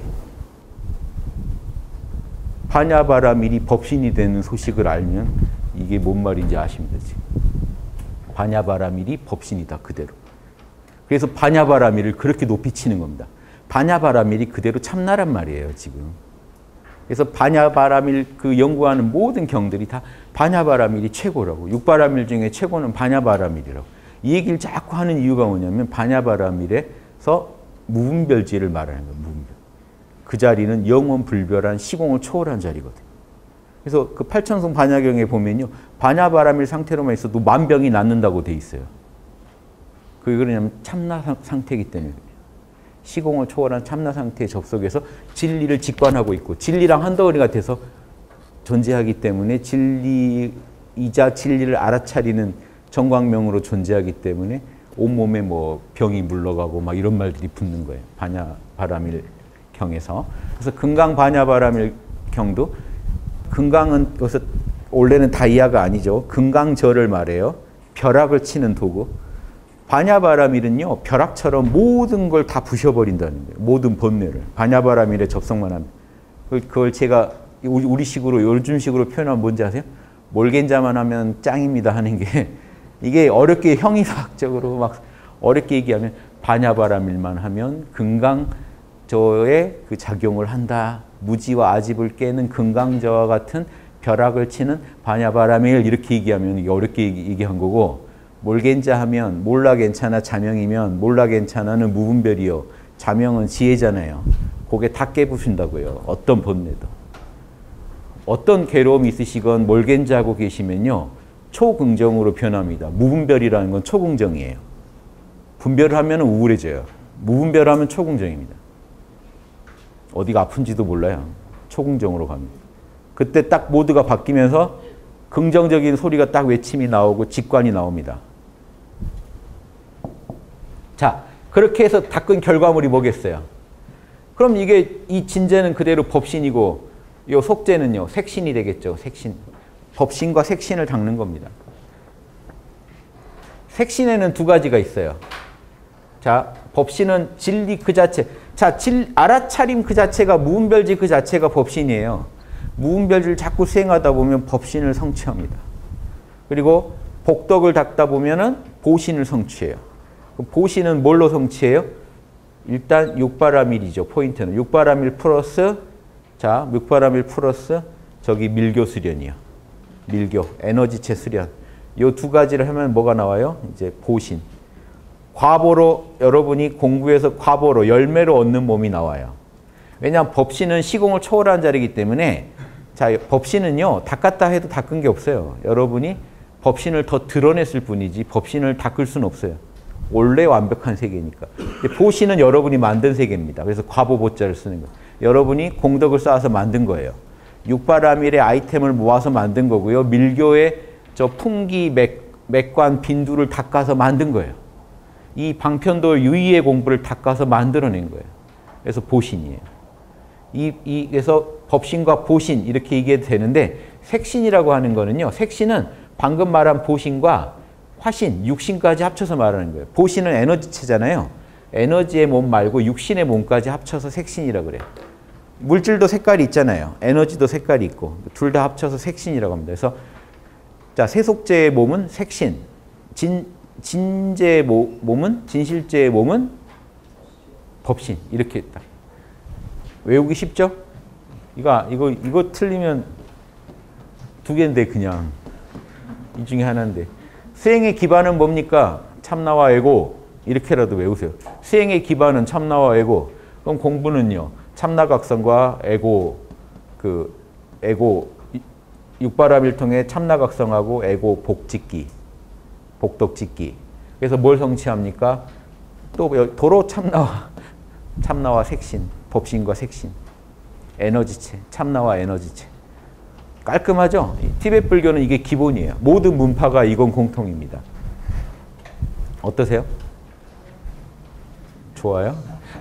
반야바라밀이 법신이 되는 소식을 알면 이게 뭔 말인지 아십니다. 지금. 반야바라밀이 법신이다. 그대로. 그래서 반야바라밀을 그렇게 높이 치는 겁니다. 반야바라밀이 그대로 참나란 말이에요. 지금. 그래서 반야바라밀 그 연구하는 모든 경들이 다 반야바라밀이 최고라고. 육바라밀 중에 최고는 반야바라밀이라고. 이 얘기를 자꾸 하는 이유가 뭐냐면 반야바라밀에서 무분별지를 말하는 거예요. 무분별. 그 자리는 영원불별한 시공을 초월한 자리거든요. 그래서 그 팔천성 반야경에 보면요. 반야바라밀 상태로만 있어도 만병이 낫는다고 돼 있어요. 그게 그러냐면 참나 상태이기 때문에. 시공을 초월한 참나 상태에 접속해서 진리를 직관하고 있고 진리랑 한 덩어리가 돼서 존재하기 때문에 진리이자 진리를 알아차리는 정광명으로 존재하기 때문에 온몸에 뭐 병이 물러가고 막 이런 말들이 붙는 거예요. 반야바라밀 경에서. 그래서 금강 반야바라밀 경도 금강은 여기서 원래는 다이아가 아니죠. 금강절을 말해요. 벼락을 치는 도구. 반야바라밀은요. 벼락처럼 모든 걸 다 부셔버린다는 거예요. 모든 번뇌를. 반야바라밀에 접속만 하면. 그걸 제가 우리식으로 요즘식으로 표현하면 뭔지 아세요? 몰겐자만 하면 짱입니다 하는 게 이게 어렵게 형이사학적으로 막 어렵게 얘기하면 반야바라밀만 하면 금강저의 그 작용을 한다. 무지와 아집을 깨는 금강저와 같은 벼락을 치는 반야바라밀 이렇게 얘기하면 이게 어렵게 얘기한 거고 몰겐자 하면 몰라 괜찮아 자명이면 몰라 괜찮아는 무분별이요. 자명은 지혜잖아요. 그게 다 깨부순다고요. 어떤 번뇌도. 어떤 괴로움이 있으시건 몰겐자 하고 계시면요. 초긍정으로 변합니다. 무분별이라는 건 초긍정이에요. 분별을 하면 우울해져요. 무분별하면 초긍정입니다. 어디가 아픈지도 몰라요. 초긍정으로 갑니다. 그때 딱 모드가 바뀌면서 긍정적인 소리가 딱 외침이 나오고 직관이 나옵니다. 자, 그렇게 해서 닦은 결과물이 뭐겠어요? 그럼 이게 이 진제는 그대로 법신이고 요 속죄는요. 색신이 되겠죠. 색신. 법신과 색신을 닦는 겁니다. 색신에는 두 가지가 있어요. 자, 법신은 진리 그 자체. 자, 질, 알아차림 그 자체가 무분별지 그 자체가 법신이에요. 무분별지를 자꾸 수행하다 보면 법신을 성취합니다. 그리고 복덕을 닦다 보면은 보신을 성취해요. 보신은 뭘로 성취해요? 일단 육바라밀이죠. 포인트는 육바라밀 플러스 자, 육바라밀 플러스 저기 밀교 수련이요. 밀교, 에너지체 수련. 이 두 가지를 하면 뭐가 나와요? 이제 보신. 과보로 여러분이 공부해서 과보로 열매로 얻는 몸이 나와요. 왜냐하면 법신은 시공을 초월한 자리이기 때문에 자, 법신은요. 닦았다 해도 닦은 게 없어요. 여러분이 법신을 더 드러냈을 뿐이지 법신을 닦을 수는 없어요. 원래 완벽한 세계니까. 보신은 여러분이 만든 세계입니다. 그래서 과보보자를 쓰는 거예요. 여러분이 공덕을 쌓아서 만든 거예요. 육바라밀의 아이템을 모아서 만든 거고요. 밀교의 저 풍기, 맥, 맥관, 빈두를 닦아서 만든 거예요. 이 방편도 유의의 공부를 닦아서 만들어낸 거예요. 그래서 보신이에요. 이, 이, 그래서 법신과 보신 이렇게 얘기해도 되는데 색신이라고 하는 거는요. 색신은 방금 말한 보신과 화신, 육신까지 합쳐서 말하는 거예요. 보신은 에너지체잖아요. 에너지의 몸 말고 육신의 몸까지 합쳐서 색신이라고 그래요. 물질도 색깔이 있잖아요. 에너지도 색깔이 있고 둘 다 합쳐서 색신이라고 합니다. 그래서 자, 세속제의 몸은 색신, 진, 진제의 모, 몸은 진실제의 몸은 법신. 이렇게 딱 외우기 쉽죠? 이거 이거 이거 틀리면 두 개인데 그냥 이 중에 하나인데 수행의 기반은 뭡니까? 참나와 에고 이렇게라도 외우세요. 수행의 기반은 참나와 에고. 그럼 공부는요. 참나각성과 에고 그 에고 육바라밀 통해 참나각성하고 에고 복짓기, 복덕짓기. 그래서 뭘 성취합니까? 또 도로 참나와 참나와 색신, 법신과 색신, 에너지체, 참나와 에너지체. 깔끔하죠? 티베트 불교는 이게 기본이에요. 모든 문파가 이건 공통입니다. 어떠세요? 좋아요?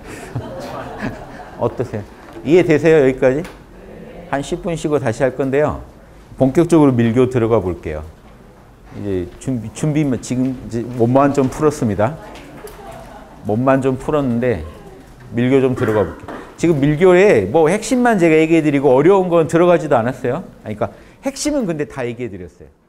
어떠세요? 이해되세요? 여기까지? 한 십 분 쉬고 다시 할 건데요. 본격적으로 밀교 들어가 볼게요. 이제 준비, 준비만, 지금 이제 몸만 좀 풀었습니다. 몸만 좀 풀었는데 밀교 좀 들어가 볼게요. 지금 밀교에 뭐 핵심만 제가 얘기해 드리고 어려운 건 들어가지도 않았어요. 그러니까 핵심은 근데 다 얘기해 드렸어요.